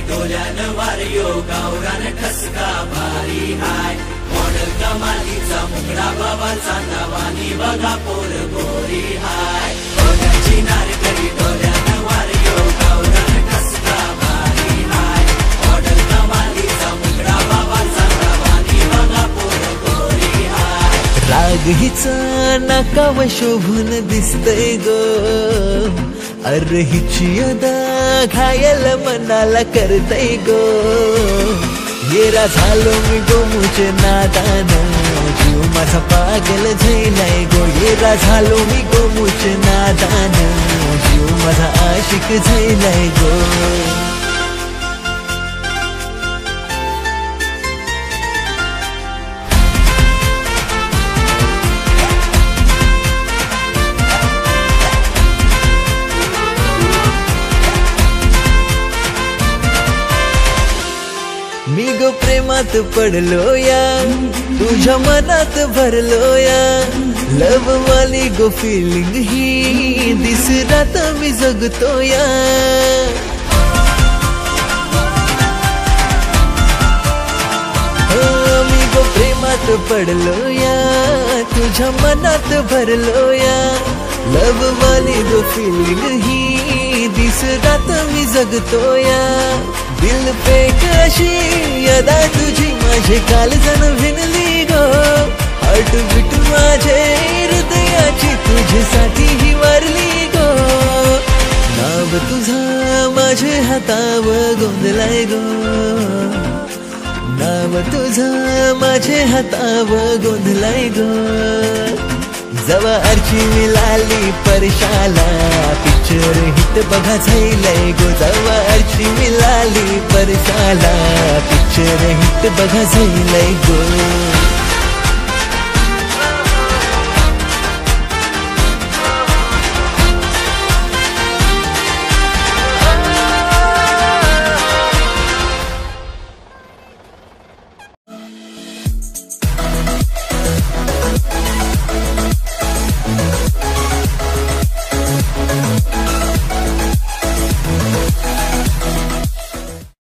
डोल्यान वारयो गावरान ठसका भारी हाय मॉडेल कमालीचा मुंगडा बाबाचा नावानी बघा पोर गोरी हाय डोल्याची नारकरी डोल्यान वारयो गावरान ठसका भारी हाय मॉडेल कमालीचा मुंगडा बाबाचा नावानी बघा पोर गोरी हाय राग हिचा नाकाव शोभून दिसतय गो अरे हिची अदा घायल मनाला करतय गो येरा झालो मी गोमुचे नादान जीव माझा पागल झालाय गो येरा झालो मी गोमुचे नादान जीव माझा आशिक झालाय गो मी गो प्रेमात पडलो या तुझ्या मनात भरलो या लव वाली गो फिलिंग ही दिस रात मी जगतो या मी गो प्रेमात पडलो या तुझ्या मनात भरलो या लव वाली गो फिलिंग ही दिस रात मी जगतो या दिल पे कशी अदा तुझी माझे कालजन विनली गो हार्ट बीट माझे हृदयाची तुझ्यासाठी ही वारली गो नाव तुझा माझे हातावर गोंधलाय गो नाव तुझा माझे हातावर गोंधलाय गो जवा अर्ची मिळाली परशाला पिक्चर हिट बघा झालंय गो जवा अर्ची मिळाली परशाला पिक्चर हिट बघा झालंय गो